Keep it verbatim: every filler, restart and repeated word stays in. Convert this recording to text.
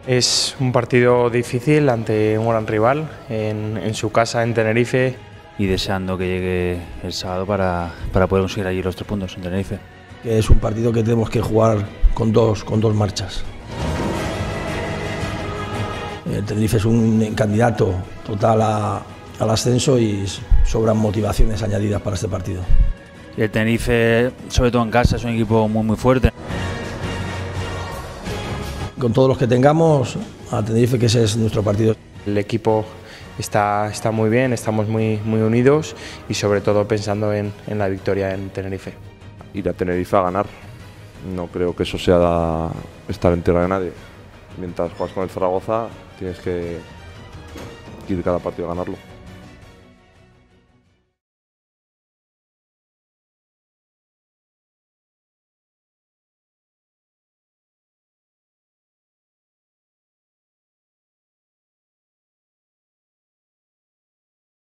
Es un partido difícil ante un gran rival en, en su casa en Tenerife. Y deseando que llegue el sábado para, para poder conseguir allí los tres puntos en Tenerife. Es un partido que tenemos que jugar con dos, con dos marchas. El Tenerife es un candidato total a, al ascenso y sobran motivaciones añadidas para este partido. Y el Tenerife, sobre todo en casa, es un equipo muy muy fuerte. Con todos los que tengamos, a Tenerife, que ese es nuestro partido. El equipo está, está muy bien, estamos muy, muy unidos y sobre todo pensando en, en la victoria en Tenerife. Ir a Tenerife a ganar, no creo que eso sea estar en tierra de nadie. Mientras juegas con el Zaragoza tienes que ir cada partido a ganarlo.